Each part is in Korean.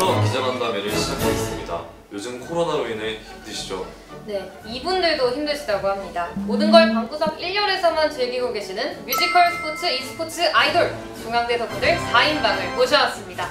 오늘부터 기자간담회를 시작하겠습니다. 요즘 코로나로 인해 힘드시죠? 네, 이분들도 힘드시다고 합니다. 모든 걸 방구석 1열에서만 즐기고 계시는 뮤지컬, 스포츠, e스포츠, 아이돌 중앙대 덕후들 4인방을 모셔왔습니다.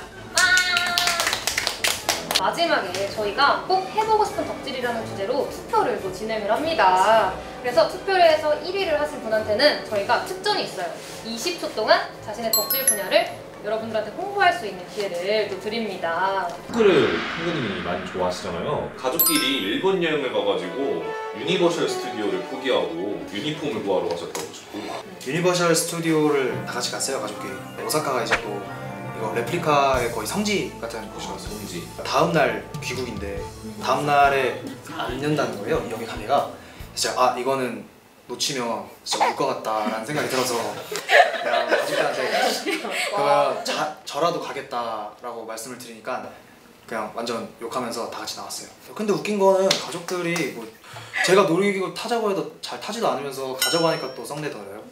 마지막에 저희가 꼭 해보고 싶은 덕질이라는 주제로 투표를 또 진행을 합니다. 그래서 투표를 해서 1위를 하신 분한테는 저희가 특전이 있어요. 20초 동안 자신의 덕질 분야를 여러분들한테 홍보할 수 있는 기회를 또 드립니다. 축구를 현근님이 많이 좋아하시잖아요. 가족끼리 일본 여행을 가가지고 유니버셜 스튜디오를 포기하고 유니폼을 구하러 가셨다고 축구. 유니버셜 스튜디오를 다 같이 갔어요, 가족끼리. 오사카가 이제 또 이거 레플리카의 거의 성지 같은 곳이었어요. 성지. 다음날 귀국인데 다음날에 안 연다는 거예요, 이 여기 가게가. 진짜 이거는 놓치면 진짜 울 것 같다라는 생각이 들어서 그냥 가족들한테 그러면 저라도 가겠다라고 말씀을 드리니까 그냥 완전 욕하면서 다 같이 나왔어요. 근데 웃긴 거는 가족들이 뭐 제가 놀이기구 타자고 해도 잘 타지도 않으면서 가자고 하니까 또 썩내더래요.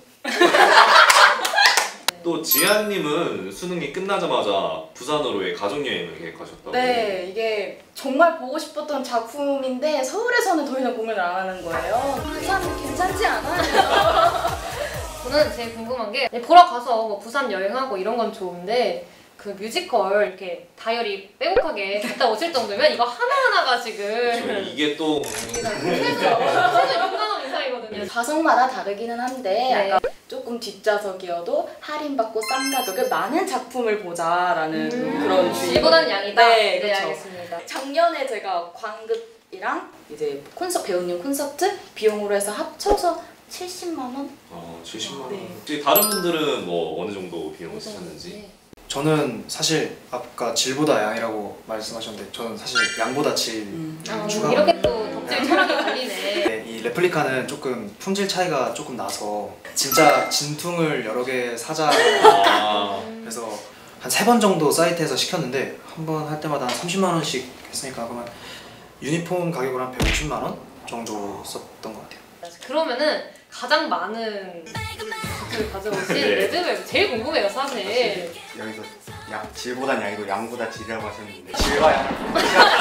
또 지안님은 수능이 끝나자마자 부산으로의 가족여행을 계획하셨다고. 네, 이게 정말 보고 싶었던 작품인데 서울에서는 더 이상 공연을 안 하는 거예요. 부산 괜찮지 않아요? 저는 제일 궁금한 게 보러 가서 뭐 부산 여행하고 이런 건 좋은데 그 뮤지컬 이렇게 다이어리 빼곡하게 갔다 오실 정도면 이거 하나하나가 지금 이게 또 최소 6만 원 이상이거든요. 좌석마다 다르기는 한데 네. 약간 조금 뒷좌석이어도 할인받고 싼 가격에 많은 작품을 보자라는 그런 주의. 질보다는 양이다? 네, 그렇죠. 알겠습니다. 작년에 제가 관극이랑 이제 배우님 콘서트 비용으로 해서 합쳐서 70만 원? 70만 원. 네. 혹시 다른 분들은 뭐 어느 정도 비용을 쓰셨는지? 저는 사실 아까 질보다 양이라고 말씀하셨는데 저는 사실 양보다 질 추가. 이렇게 또 덕질 철학이 갈리네. 네, 이 레플리카는 조금 품질 차이가 조금 나서 진짜 진퉁을 여러 개 사자. 그래서 한 3번 정도 사이트에서 시켰는데 한 번 할 때마다 한 30만 원씩 했으니까 그러면 유니폼 가격으로 한 150만 원 정도 썼던 것 같아요. 그러면은 가장 많은 덕질을 가져오신 네. 레드벨 제일 궁금해요, 사실. 여기서 질보단 양이고 양보다 질이라고 하셨는데 질과 양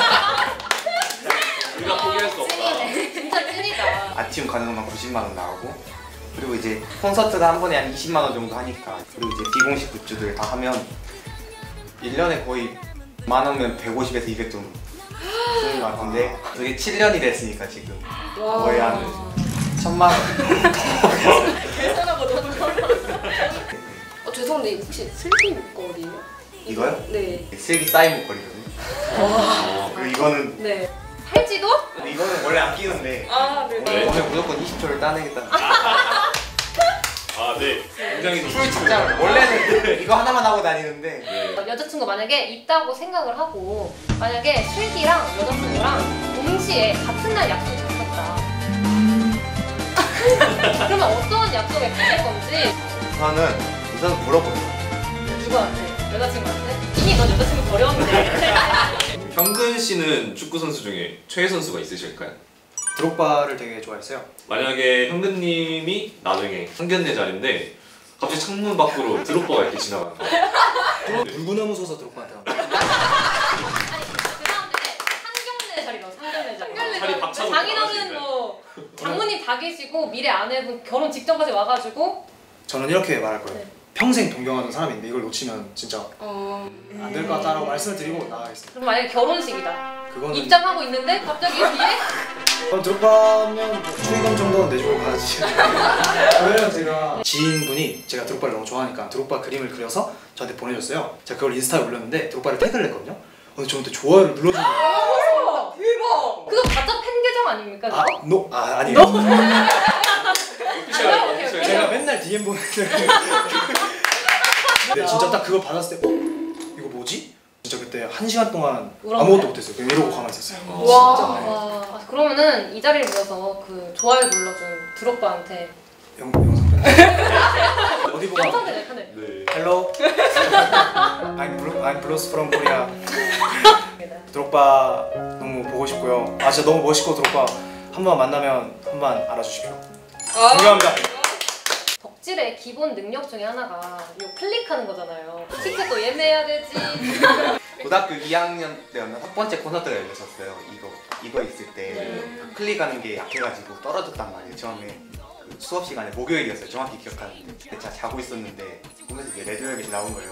우리가 포기할 수 없다. 찐이네. 진짜 찐이다. 아침 가는 것만 90만 원 나오고 그리고 이제 콘서트가 한 번에 한 20만 원 정도 하니까 그리고 이제 비공식 굿즈들 다 하면 1년에 거의 만 원면 150에서 200 정도 쓰는 것 같은데 그게 7년이 됐으니까 지금 거의 한 1000만 원. 계산하고 너무 죄송한데 혹시 슬기 목걸이에요? 이거요? 네. 슬기 쌓인 목걸이거든요. 그리고 이거는 네. 팔찌도? 이거는 원래 안 끼는데 네. 오늘 무조건 20초를 따내겠다. 네. 굉장히 풀 직장 원래는 이거 하나만 하고 다니는데 여자친구 만약에 있다고 생각을 하고 만약에 슬기랑 여자친구랑 동시에 같은 날 약속을 잡혔다. 그러면 어떤 약속에 가질 건지 우선은 물어보죠. 누구한테? 여자친구한테? 이미 넌 여자친구 버렸는데. 현근 씨는 축구 선수 중에 최애 선수가 있으실까요? 드록바를 되게 좋아했어요. 만약에 현근님이 나중에 상견례 자리인데 갑자기 창문 밖으로 드록바가 이렇게 지나가는 거야. 물구나무 서서 드록바한테 갑니다. 아니 죄송한데 상견례 자리로 상견례 자리. 자리 박차고 장인어른 들어가시네. 뭐 장모님 다 계시고 미래 아내분 결혼 직전까지 와가지고 저는 이렇게 말할 거예요. 네. 평생 동경하는 사람인데 이걸 놓치면 진짜 안 될 것 같다라고 말씀을 드리고 나가겠습니다. 그럼 만약에 결혼식이다. 그거는 입장하고 있는데 갑자기 뒤에 그럼 드록바면 초이금 정도는 내주고 가야지. 왜냐면 제가 지인분이 제가 드록바를 너무 좋아하니까 드록바 그림을 그려서 저한테 보내줬어요. 제가 그걸 인스타에 올렸는데 드록바를 태그를 했거든요. 근데 저한테 좋아요를 눌러준 거예요. 대박! 그거 가짜 팬 계정 아닙니까? 그거? 아니에요. 오케이. 제가 맨날 DM 보내는데 근데 진짜 딱 그거 받았을 때 이거 뭐지? 진짜 그때 1시간 동안 울었나요? 아무것도 못했어요. 그냥 이러고 가만히 있었어요. 와. 그러면은 이 자리를 빌어서 그 좋아요 눌러준 드록바한테 영상 어디 보고 영상 편에. 네. Hello, I'm Blues from Korea. 드록바 너무 보고 싶고요. 진짜 너무 멋있고 드록바 한 번 만나면 한 번 알아주십시오. 존경합니다. 덕질의 기본 능력 중에 하나가 요 클릭하는 거잖아요. 티켓도 예매해야 되지. 고등학교 2학년 때였나 첫 번째 콘서트가 열렸었어요. 이거 있을 때 클릭하는 게 약해가지고 떨어졌단 말이에요. 처음에 그 수업 시간에 목요일이었어요. 정확히 기억하는데 근데 제가 자고 있었는데 꿈에서 이게 레드벨벳이 나온 거예요.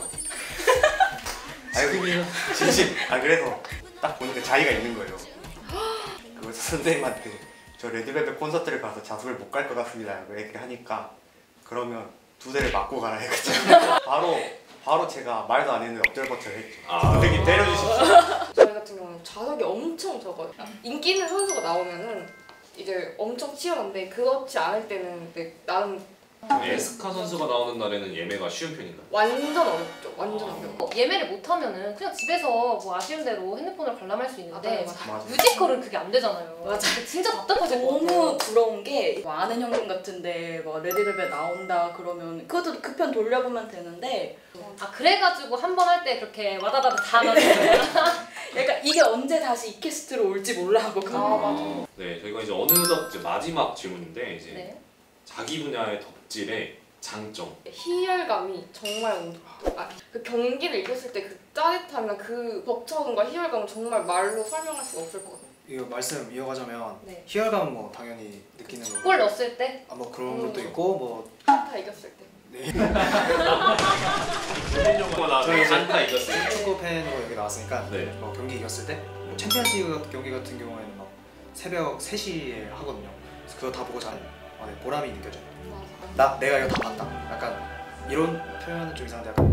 아이고 진심. 그래서 딱 보니까 자기가 있는 거예요. 그래서 선생님한테 저 레드벨벳 콘서트를 가서 자습을 못 갈 것 같습니다. 이렇게 하니까 그러면 2대를 맞고 가라 해가지고 바로 제가 말도 안 했는데 엎드려버텨를 했죠. 선생님 때려주십시오. 저희 같은 경우는 좌석이 엄청 적어요. 인기 있는 선수가 나오면은 이제 엄청 치열한데 그렇지 않을 때는 나름 에스카 선수가 나오는 날에는 예매가 쉬운 편인가요? 완전 어렵죠. 완전 어렵고. 예매를 못하면은 그냥 집에서 뭐 아쉬운 대로 핸드폰을 관람할 수 있는데 맞아. 뮤지컬은 그게 안 되잖아요. 맞아. 진짜 답답하실 것 같아요. 너무 부러운 게 아는 형님 같은데 막 레드벨벳 나온다 그러면 그것도 그 편 돌려보면 되는데 그래가지고 한 번 할 때 그렇게 와다다다 다 나왔어요. 약간 이게 언제 다시 이 캐스트로 올지 몰라 하고 맞아. 네, 저희가 이제 어느덧 이제 마지막 질문인데 이제 네. 자기 분야의 덕질의 장점. 희열감이 정말 그 경기를 이겼을 때 그 짜릿함이나 그 벅차움과 희열감은 정말 말로 설명할 수가 없을 것 같아요. 이거 말씀 이어가자면 네. 희열감은 뭐 당연히 느끼는 거고 골 넣었을 때 뭐 그런 것도 있고 뭐 한타 이겼을 때. 네. 저희 안타 이겼어요. 축구 팬으로 여기 나왔으니까 네. 뭐 경기 이겼을 때 챔피언스 경기 같은 경우에는 막 새벽 3시에 하거든요. 그래서 그거 다 보고 자는 보람이 느껴져요. 내가 이거 다 봤다. 약간 이런 표현은 좀 이상한데 약간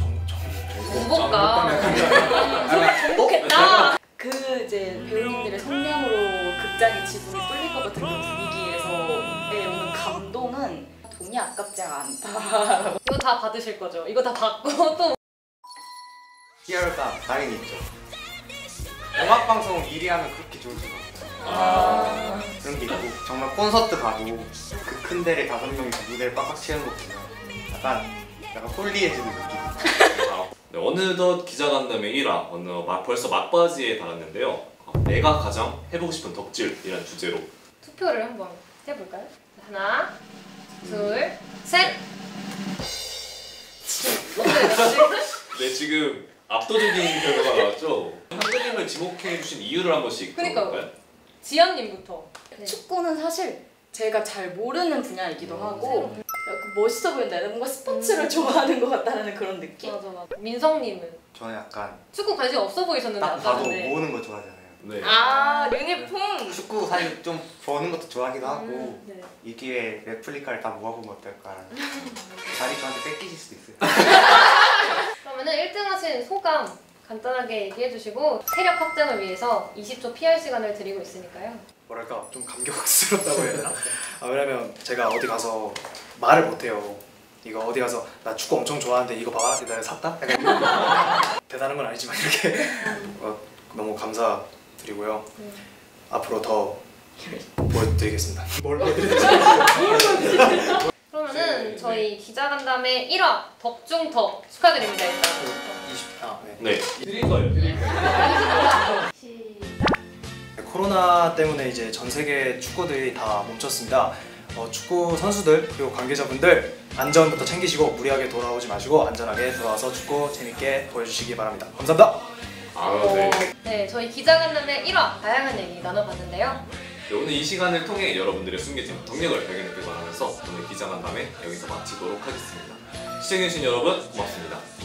정복감. 정복했다. 그 이제 배우님들의 성량으로 극장의 지붕이 뚫릴 것 같은 그런 분위기에서의 오는 감동은 돈이 아깝지 않다. 이거 다 받으실 거죠? 이거 다 받고 또 희열감 당연히 있죠. 음악방송 1위 하면 그렇게 좋을 수가 없어요. 그런 게 있고 정말 콘서트 가도 그 큰 데를 5명이서 무대를 빡빡 채우는 거 보면 약간 홀리해지는 느낌. 네, 어느덧 기자간담회 1화 벌써 막바지에 달았는데요. 내가 가장 해보고 싶은 덕질이라는 주제로 투표를 한번 해볼까요? 하나, 둘, 셋. 네, 지금 압도적인 결과가 나왔죠. 선생님을 지목해주신 이유를 한 번씩 그러니까요. 들어볼까요? 지연님부터. 네. 축구는 사실 제가 잘 모르는 분야이기도 하고 약간 멋있어 보인다. 뭔가 스포츠를 좋아하는 것 같다는 그런 느낌? 맞아. 민성님은 저는 약간 축구 관심 없어 보이셨는데 딱 봐도 아까는데. 모으는 거 좋아하잖아요. 네. 유니폼! 축구 사실 좀 보는 것도 좋아하기도 하고 네. 이 기회에 레플리카를 다 모아보면 어떨까. 자리 저한테 뺏기실 수도 있어요. 그러면은 1등 하신 소감 간단하게 얘기해 주시고 세력 확장을 위해서 20초 PR 시간을 드리고 있으니까요. 뭐랄까 좀 감격스럽다고 해야 되나? 왜냐면 제가 어디 가서 말을 못해요. 이거 어디 가서 나 축구 엄청 좋아하는데 이거 봐봐 내가 샀다? 약간 이런 대단한 건 아니지만 이렇게 너무 감사드리고요. 앞으로 더 보여드리겠습니다. 뭘 보여드릴지. 그러면은 저희 기자간담회 1화 덕중덕 축하드립니다. 일단. 20. 네. 드릴 거예요. 코로나 때문에 이제 전 세계 축구들이 다 멈췄습니다. 축구 선수들 그리고 관계자분들 안전부터 챙기시고 무리하게 돌아오지 마시고 안전하게 돌아와서 축구 재밌게 보여주시기 바랍니다. 감사합니다. 네. 네, 저희 기자간담회 1화 다양한 얘기 나눠봤는데요. 네, 오늘 이 시간을 통해 여러분들의 숨겨진 동력을 발견했길 바라면서 오늘 기자간담회 여기서 마치도록 하겠습니다. 시청해주신 여러분 고맙습니다.